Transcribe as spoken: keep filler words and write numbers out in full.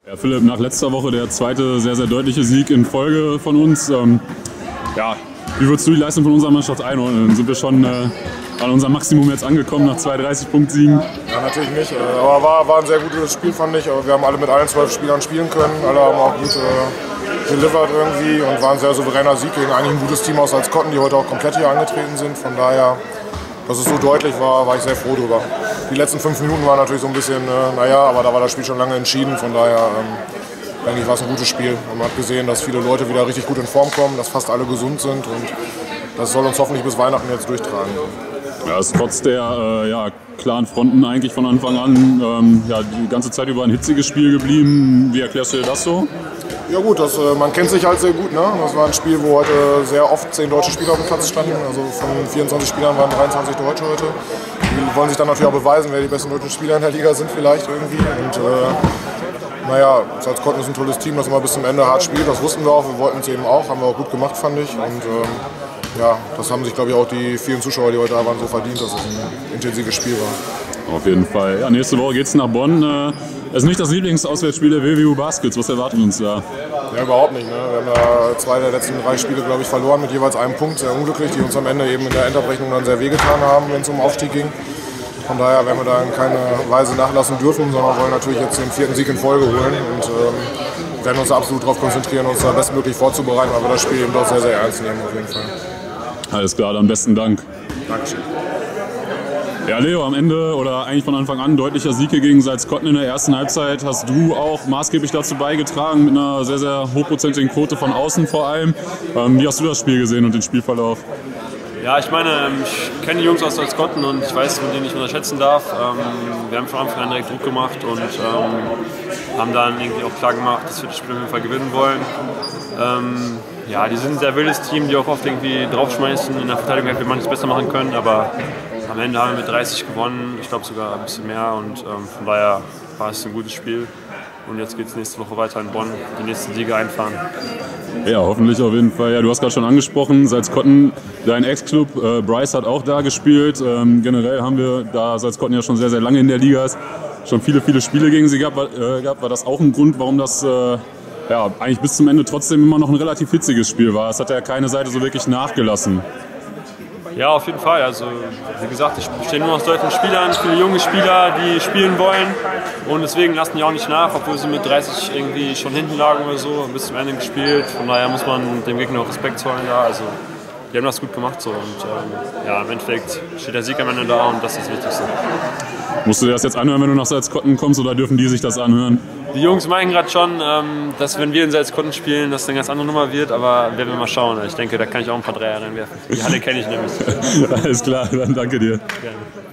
Ja, Philipp, nach letzter Woche der zweite sehr, sehr deutliche Sieg in Folge von uns. Ähm, ja, wie würdest du die Leistung von unserer Mannschaft einordnen? Sind wir schon äh, an unserem Maximum jetzt angekommen nach zwei dreißig-Punkt-Siegen? Ja, natürlich nicht. Aber war, war ein sehr gutes Spiel, fand ich. Wir haben alle mit allen zwölf Spielern spielen können. Alle haben auch gut äh, delivered irgendwie und war ein sehr souveräner Sieg gegen eigentlich ein gutes Team aus Salzkotten, die heute auch komplett hier angetreten sind. Von daher, dass es so deutlich war, war ich sehr froh drüber. Die letzten fünf Minuten waren natürlich so ein bisschen, äh, naja, aber da war das Spiel schon lange entschieden. Von daher ähm, denke ich, war es ein gutes Spiel. Und man hat gesehen, dass viele Leute wieder richtig gut in Form kommen, dass fast alle gesund sind und das soll uns hoffentlich bis Weihnachten jetzt durchtragen. Ja, es ist trotz der äh, ja, klaren Fronten eigentlich von Anfang an ähm, ja, die ganze Zeit über ein hitziges Spiel geblieben. Wie erklärst du dir das so? Ja gut, das, äh, man kennt sich halt sehr gut. Ne? Das war ein Spiel, wo heute sehr oft zehn deutsche Spieler auf dem Platz standen. Also von vierundzwanzig Spielern waren dreiundzwanzig Deutsche heute. Die wollen sich dann natürlich auch beweisen, wer die besten deutschen Spieler in der Liga sind vielleicht irgendwie. Und, äh, naja, Salzkotten ist ein tolles Team, das immer bis zum Ende hart spielt. Das wussten wir auch, wir wollten es eben auch, haben wir auch gut gemacht, fand ich. Und, ähm, ja, das haben sich, glaube ich, auch die vielen Zuschauer, die heute da waren, so verdient, dass es ein intensives Spiel war. Auf jeden Fall. Ja, nächste Woche geht es nach Bonn. Es ist nicht das Lieblingsauswärtsspiel der W W U Baskets. Was erwartet uns da? Ja, überhaupt nicht. Ne? Wir haben ja zwei der letzten drei Spiele, glaube ich, verloren mit jeweils einem Punkt. Sehr unglücklich, die uns am Ende eben in der Endabrechnung dann sehr wehgetan haben, wenn es um Aufstieg ging. Von daher werden wir da in keiner Weise nachlassen dürfen, sondern wollen natürlich jetzt den vierten Sieg in Folge holen. Und ähm, werden uns absolut darauf konzentrieren, uns da bestmöglich vorzubereiten, weil wir das Spiel eben doch sehr, sehr ernst nehmen auf jeden Fall. Alles klar, dann besten Dank. Dankeschön. Ja, Leo, am Ende oder eigentlich von Anfang an deutlicher Sieg gegen Salzkotten in der ersten Halbzeit. Hast du auch maßgeblich dazu beigetragen, mit einer sehr, sehr hochprozentigen Quote von außen vor allem. Ähm, wie hast du das Spiel gesehen und den Spielverlauf? Ja, ich meine, ich kenne die Jungs aus Salzkotten und ich weiß, von denen ich unterschätzen darf. Wir haben von Anfang an direkt Druck gemacht und haben dann irgendwie auch klar gemacht, dass wir das Spiel auf jeden Fall gewinnen wollen. Ja, die sind ein sehr wildes Team, die auch oft irgendwie draufschmeißen. In der Verteidigung hätten wir manches besser machen können, aber am Ende haben wir mit dreißig gewonnen, ich glaube sogar ein bisschen mehr und ähm, von daher war es ein gutes Spiel. Und jetzt geht es nächste Woche weiter in Bonn, die nächsten Siege einfahren. Ja, hoffentlich auf jeden Fall. Ja, du hast gerade schon angesprochen, Salzkotten, dein Ex-Club, äh, Bryce hat auch da gespielt. Ähm, generell haben wir, da Salzkotten ja schon sehr, sehr lange in der Liga ist, schon viele, viele Spiele gegen sie gehabt. Äh, gehabt. War das auch ein Grund, warum das äh, ja, eigentlich bis zum Ende trotzdem immer noch ein relativ hitziges Spiel war? Es hat ja keine Seite so wirklich nachgelassen. Ja, auf jeden Fall. Also, wie gesagt, ich bestehe nur aus deutschen Spielern, viele junge Spieler, die spielen wollen. Und deswegen lassen die auch nicht nach, obwohl sie mit dreißig irgendwie schon hinten lagen oder so, bis zum Ende gespielt. Von daher muss man dem Gegner auch Respekt zollen. Ja, also, die haben das gut gemacht. So. Und ähm, ja, im Endeffekt steht der Sieg am Ende da und das ist das Wichtigste. Musst du dir das jetzt anhören, wenn du nach Salzkotten kommst, oder dürfen die sich das anhören? Die Jungs meinen gerade schon, dass wenn wir in Salzkotten spielen, das eine ganz andere Nummer wird, aber werden wir mal schauen. Ich denke, da kann ich auch ein paar Dreier reinwerfen. Die Halle kenne ich nämlich. Alles klar, dann danke dir. Gerne.